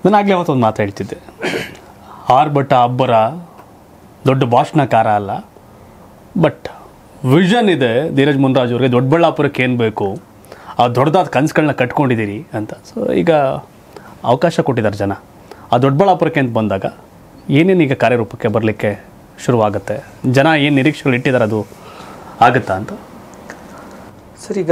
ನಾನು ಆಗಲೇ ಅವತ್ತೊಂದು ಮಾತು ಹೇಳ್ತಿದ್ದೆ, ಆರ್ಭಟ ಅಬ್ಬರ ದೊಡ್ಡ ಭಾಷಣಕಾರ ಅಲ್ಲ, ಬಟ್ ವಿಷನ್ ಇದೆ ಧೀರಜ್ ಮುನ್ರಾಜ್ ಅವ್ರಿಗೆ. ದೊಡ್ಡಬಳ್ಳಾಪುರಕ್ಕೆ ಏನು ಬೇಕು ಆ ದೊಡ್ಡದಾದ ಕನಸುಗಳನ್ನ ಕಟ್ಕೊಂಡಿದ್ದೀರಿ ಅಂತ. ಸೊ ಈಗ ಅವಕಾಶ ಕೊಟ್ಟಿದ್ದಾರೆ ಜನ. ಆ ದೊಡ್ಡಬಳ್ಳಾಪುರಕ್ಕೆ ಅಂತ ಬಂದಾಗ ಏನೇನು ಈಗ ಕಾರ್ಯರೂಪಕ್ಕೆ ಬರಲಿಕ್ಕೆ ಶುರುವಾಗುತ್ತೆ? ಜನ ಏನು ನಿರೀಕ್ಷೆಗಳು ಇಟ್ಟಿದ್ದಾರೆ ಅದು ಆಗುತ್ತಾ ಅಂತ? ಸರ್, ಈಗ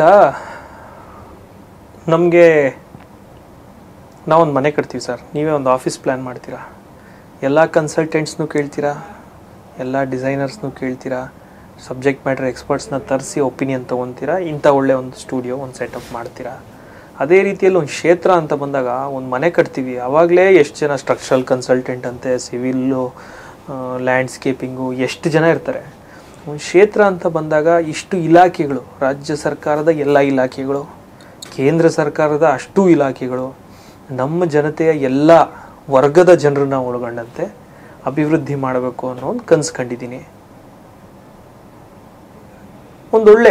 ನಮಗೆ ನಾವೊಂದು ಮನೆ ಕಟ್ತೀವಿ ಸರ್, ನೀವೇ ಒಂದು ಆಫೀಸ್ ಪ್ಲ್ಯಾನ್ ಮಾಡ್ತೀರಾ, ಎಲ್ಲ ಕನ್ಸಲ್ಟೆಂಟ್ಸ್ನೂ ಕೇಳ್ತೀರಾ, ಎಲ್ಲ ಡಿಸೈನರ್ಸ್ನೂ ಕೇಳ್ತೀರಾ, ಸಬ್ಜೆಕ್ಟ್ ಮ್ಯಾಟರ್ ಎಕ್ಸ್ಪರ್ಟ್ಸ್ನ ತರಿಸಿ ಒಪಿನಿಯನ್ ತೊಗೊತೀರಾ, ಇಂಥ ಒಳ್ಳೆ ಒಂದು ಸ್ಟುಡಿಯೋ ಒಂದು ಸೆಟಪ್ ಮಾಡ್ತೀರಾ. ಅದೇ ರೀತಿಯಲ್ಲಿ ಒಂದು ಕ್ಷೇತ್ರ ಅಂತ ಬಂದಾಗ ಒಂದು ಮನೆ ಕಟ್ತೀವಿ, ಆವಾಗಲೇ ಎಷ್ಟು ಜನ ಸ್ಟ್ರಕ್ಚರಲ್ ಕನ್ಸಲ್ಟೆಂಟ್ ಅಂತೆ, ಸಿವಿಲ್ಲು, ಲ್ಯಾಂಡ್ಸ್ಕೇಪಿಂಗು, ಎಷ್ಟು ಜನ ಇರ್ತಾರೆ. ಒಂದು ಕ್ಷೇತ್ರ ಅಂತ ಬಂದಾಗ ಇಷ್ಟು ಇಲಾಖೆಗಳು, ರಾಜ್ಯ ಸರ್ಕಾರದ ಎಲ್ಲ ಇಲಾಖೆಗಳು, ಕೇಂದ್ರ ಸರ್ಕಾರದ ಅಷ್ಟೂ ಇಲಾಖೆಗಳು, ನಮ್ಮ ಜನತೆಯ ಎಲ್ಲ ವರ್ಗದ ಜನರನ್ನ ಒಳಗೊಂಡಂತೆ ಅಭಿವೃದ್ಧಿ ಮಾಡಬೇಕು ಅನ್ನೋ ಒಂದು ಕನಸು ಕಂಡಿದ್ದೀನಿ. ಒಂದೊಳ್ಳೆ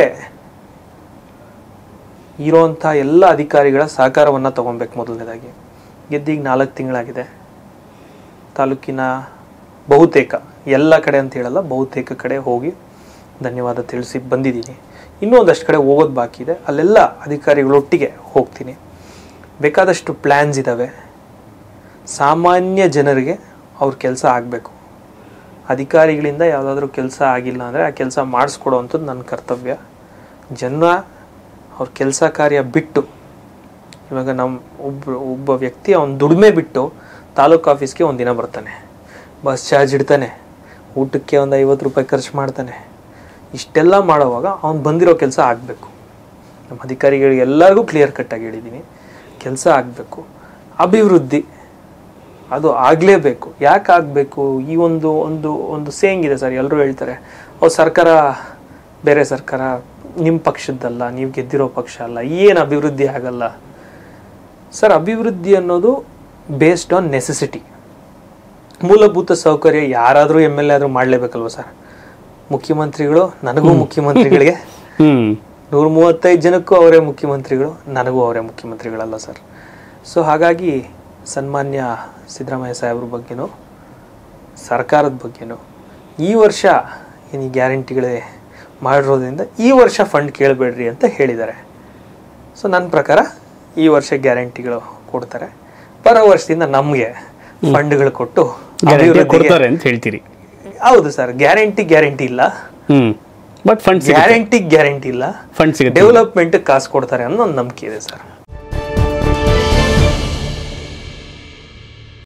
ಇರೋಂಥ ಎಲ್ಲ ಅಧಿಕಾರಿಗಳ ಸಹಕಾರವನ್ನು ತೊಗೊಬೇಕು. ಮೊದಲನೇದಾಗಿ ಗೆದ್ದೀಗ 4 ತಿಂಗಳಾಗಿದೆ. ತಾಲೂಕಿನ ಬಹುತೇಕ ಎಲ್ಲ ಕಡೆ ಅಂತ ಹೇಳಲ್ಲ, ಬಹುತೇಕ ಕಡೆ ಹೋಗಿ ಧನ್ಯವಾದ ತಿಳಿಸಿ ಬಂದಿದ್ದೀನಿ. ಇನ್ನೂ ಒಂದಷ್ಟು ಕಡೆ ಹೋಗೋದು ಬಾಕಿ ಇದೆ, ಅಲ್ಲೆಲ್ಲ ಅಧಿಕಾರಿಗಳೊಟ್ಟಿಗೆ ಹೋಗ್ತೀನಿ. ಬೇಕಾದಷ್ಟು ಪ್ಲ್ಯಾನ್ಸ್ ಇದ್ದಾವೆ. ಸಾಮಾನ್ಯ ಜನರಿಗೆ ಅವ್ರ ಕೆಲಸ ಆಗಬೇಕು. ಅಧಿಕಾರಿಗಳಿಂದ ಯಾವುದಾದ್ರೂ ಕೆಲಸ ಆಗಿಲ್ಲ ಅಂದರೆ ಆ ಕೆಲಸ ಮಾಡಿಸ್ಕೊಡೋ ಅಂಥದ್ದು ನನ್ನ ಕರ್ತವ್ಯ. ಜನ ಅವ್ರ ಕೆಲಸ ಕಾರ್ಯ ಬಿಟ್ಟು, ಇವಾಗ ಒಬ್ಬ ವ್ಯಕ್ತಿ ಅವನ ದುಡಿಮೆ ಬಿಟ್ಟು ತಾಲೂಕು ಆಫೀಸ್ಗೆ ಒಂದು ದಿನ ಬರ್ತಾನೆ, ಬಸ್ ಚಾರ್ಜ್ ಇಡ್ತಾನೆ, ಊಟಕ್ಕೆ ಒಂದು 50 ರೂಪಾಯಿ ಖರ್ಚು ಮಾಡ್ತಾನೆ. ಇಷ್ಟೆಲ್ಲ ಮಾಡೋವಾಗ ಅವ್ನು ಬಂದಿರೋ ಕೆಲಸ ಆಗಬೇಕು. ನಮ್ಮ ಅಧಿಕಾರಿಗಳಿಗೆ ಎಲ್ಲರಿಗೂ ಕ್ಲಿಯರ್ ಕಟ್ಟಾಗಿ ಹೇಳಿದ್ದೀನಿ, ಕೆಲಸ ಆಗಬೇಕು. ಅಭಿವೃದ್ಧಿ ಅದು ಆಗಲೇಬೇಕು. ಯಾಕೆ ಆಗಬೇಕು? ಈ ಒಂದು ಸೇಯಿಂಗ್ ಇದೆ ಸರ್, ಎಲ್ಲರೂ ಹೇಳ್ತಾರೆ, ಸರ್ಕಾರ ಬೇರೆ ಸರ್ಕಾರ, ನಿಮ್ಮ ಪಕ್ಷದ್ದಲ್ಲ, ನೀವು ಗೆದ್ದಿರೋ ಪಕ್ಷ ಅಲ್ಲ, ಏನು ಅಭಿವೃದ್ಧಿ ಆಗಲ್ಲ. ಸರ್, ಅಭಿವೃದ್ಧಿ ಅನ್ನೋದು ಬೇಸ್ಡ್ ಆನ್ ನೆಸೆಸಿಟಿ. ಮೂಲಭೂತ ಸೌಕರ್ಯ ಯಾರಾದರೂ MLA ಆದರೂ ಮಾಡಲೇಬೇಕಲ್ವ ಸರ್? ಮುಖ್ಯಮಂತ್ರಿಗಳು, ನನಗೂ ಮುಖ್ಯಮಂತ್ರಿಗಳಿಗೆ 135 ಜನಕ್ಕೂ ಅವರೇ ಮುಖ್ಯಮಂತ್ರಿಗಳು, ನನಗೂ ಅವರೇ ಮುಖ್ಯಮಂತ್ರಿಗಳಲ್ಲ ಸರ್. ಸೊ ಹಾಗಾಗಿ ಸನ್ಮಾನ್ಯ ಸಿದ್ದರಾಮಯ್ಯ ಸಾಹೇಬ್ರ ಬಗ್ಗೆನೂ ಸರ್ಕಾರದ ಬಗ್ಗೆನೂ ಈ ವರ್ಷ ಏನು ಗ್ಯಾರಂಟಿಗಳೇ ಮಾಡಿರೋದ್ರಿಂದ ಈ ವರ್ಷ ಫಂಡ್ ಕೇಳಬೇಡ್ರಿ ಅಂತ ಹೇಳಿದ್ದಾರೆ. ಸೊ ನನ್ನ ಪ್ರಕಾರ ಈ ವರ್ಷ ಗ್ಯಾರಂಟಿಗಳು ಕೊಡ್ತಾರೆ, ಬರೋ ವರ್ಷದಿಂದ ನಮಗೆ ಫಂಡ್ಗಳು ಕೊಟ್ಟು ಕೊಡ್ತಾರೆ ಅಂತ ಹೇಳ್ತೀರಿ? ಹೌದು ಸರ್, ಗ್ಯಾರಂಟಿ ಇಲ್ಲ, ಬಟ್ ಫಂಡ್ ಗ್ಯಾರಂಟಿ ಇಲ್ಲ, ಡೆವಲಪ್ಮೆಂಟ್ ಕಾಸು ಕೊಡ್ತಾರೆ ಅನ್ನೋ ಒಂದು ನಂಬಿಕೆ ಇದೆ ಸರ್.